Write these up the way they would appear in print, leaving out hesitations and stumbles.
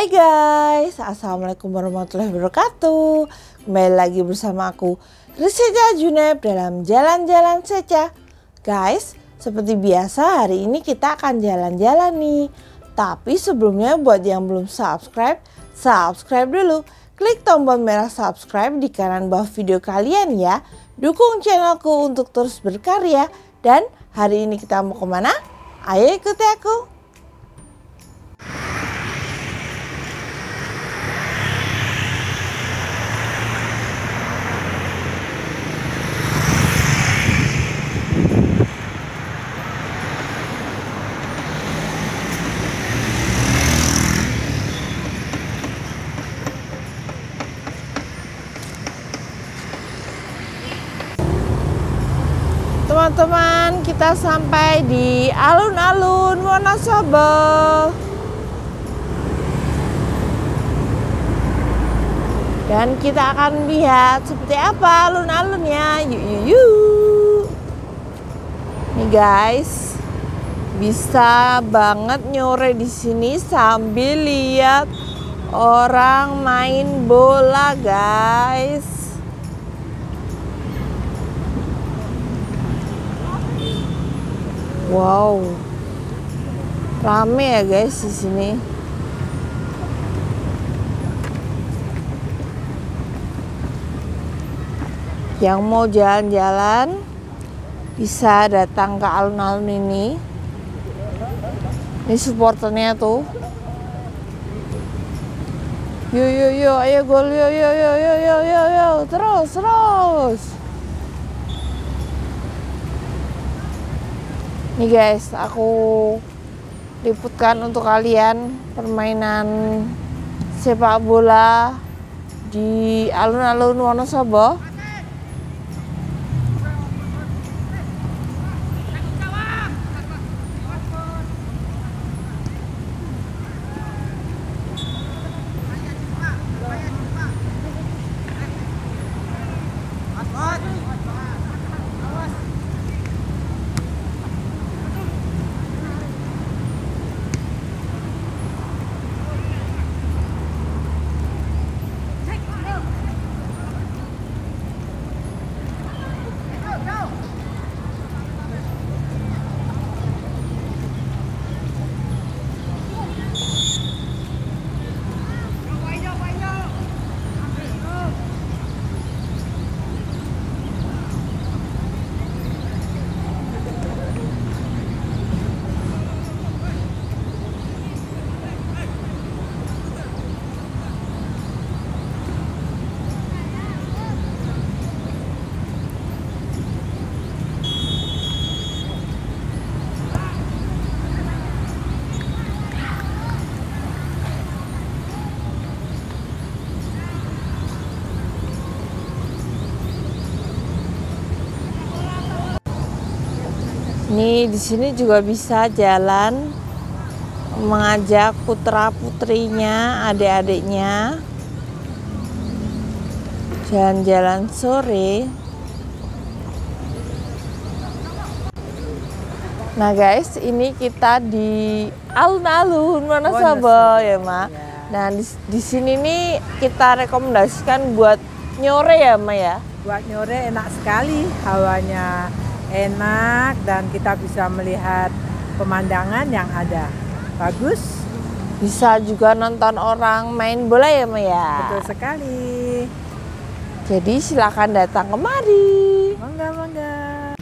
Hai guys, assalamualaikum warahmatullahi wabarakatuh. Kembali lagi bersama aku Rizka Juneb dalam jalan-jalan Seca. Guys, seperti biasa hari ini kita akan jalan-jalan nih. Tapi sebelumnya buat yang belum subscribe, subscribe dulu. Klik tombol merah subscribe di kanan bawah video kalian ya. Dukung channelku untuk terus berkarya. Dan hari ini kita mau kemana? Ayo ikuti aku. Teman-teman, kita sampai di alun-alun Wonosobo. Dan kita akan lihat seperti apa alun-alunnya. Yuk. Nih guys, bisa banget nyore di sini sambil lihat orang main bola, guys. Wow, rame ya guys di sini. Yang mau jalan-jalan bisa datang ke alun-alun ini. Ini supporternya tuh. Yuk, ayo gol, yuk, terus. Nih guys, aku liputkan untuk kalian permainan sepak bola di alun-alun Wonosobo. Nih di sini juga bisa jalan mengajak putra-putrinya, adik-adiknya jalan-jalan sore. Nah guys, ini kita di alun-alun Wonosobo ya Ma. Nah di sini nih kita rekomendasikan buat nyore ya Ma ya. Buat nyore enak sekali, hawanya enak dan kita bisa melihat pemandangan yang ada. Bagus. Bisa juga nonton orang main bola ya Ma ya. Betul sekali. Jadi silakan datang kemari. Mangga.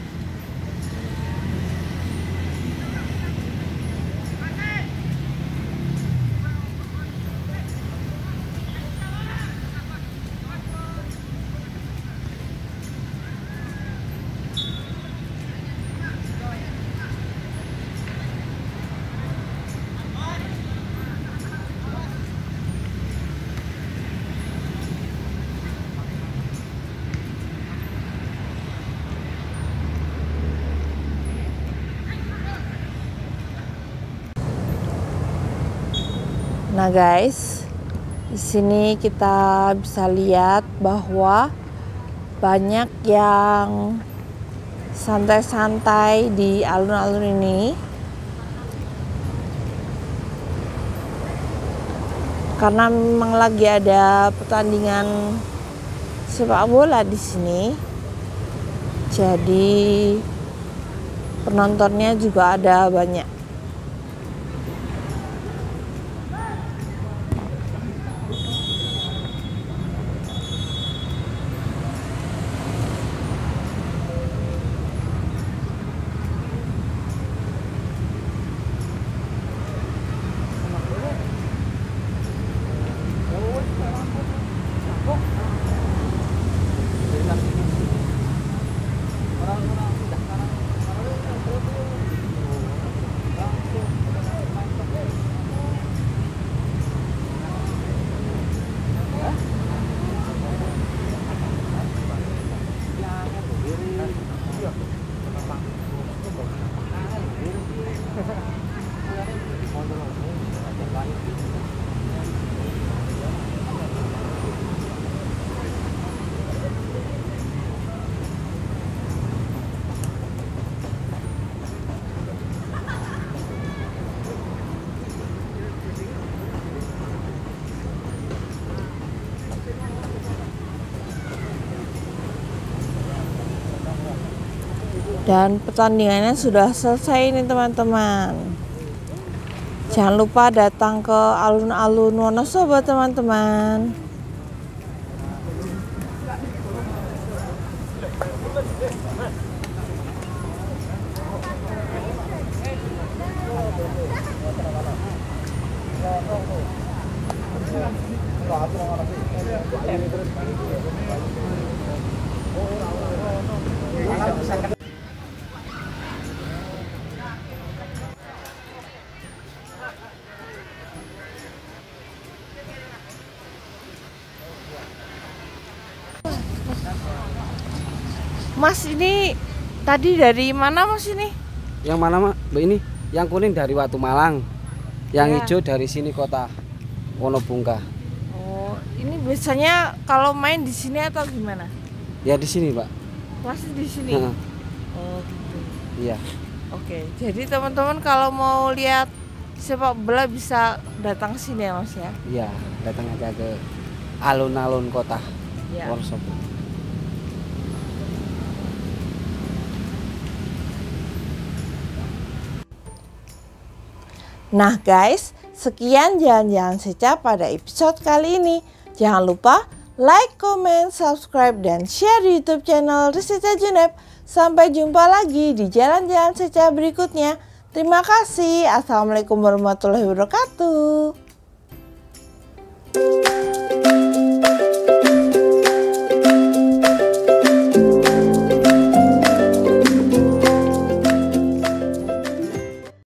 Nah guys, di sini kita bisa lihat bahwa banyak yang santai-santai di alun-alun ini. karena memang lagi ada pertandingan sepak bola di sini. Jadi penontonnya juga ada banyak. Dan pertandingannya sudah selesai nih teman-teman. Jangan lupa datang ke alun-alun Wonosobo teman-teman. Mas, ini tadi dari mana Mas ini? Yang mana Mbak ini? Yang kuning dari Watu Malang, yang hijau dari sini kota Wonobungka. Oh, ini biasanya kalau main di sini atau gimana? Ya di sini Pak. Masih di sini. Oh gitu. Iya. Oke, jadi teman-teman kalau mau lihat sepak bola bisa datang sini ya Mas ya? Iya, datang aja ke alun-alun kota Wonosobo. Nah guys, sekian jalan-jalan Seca pada episode kali ini. Jangan lupa like, comment, subscribe, dan share di YouTube channel Riseca Junep. Sampai jumpa lagi di jalan-jalan Seca berikutnya. Terima kasih. Assalamualaikum warahmatullahi wabarakatuh.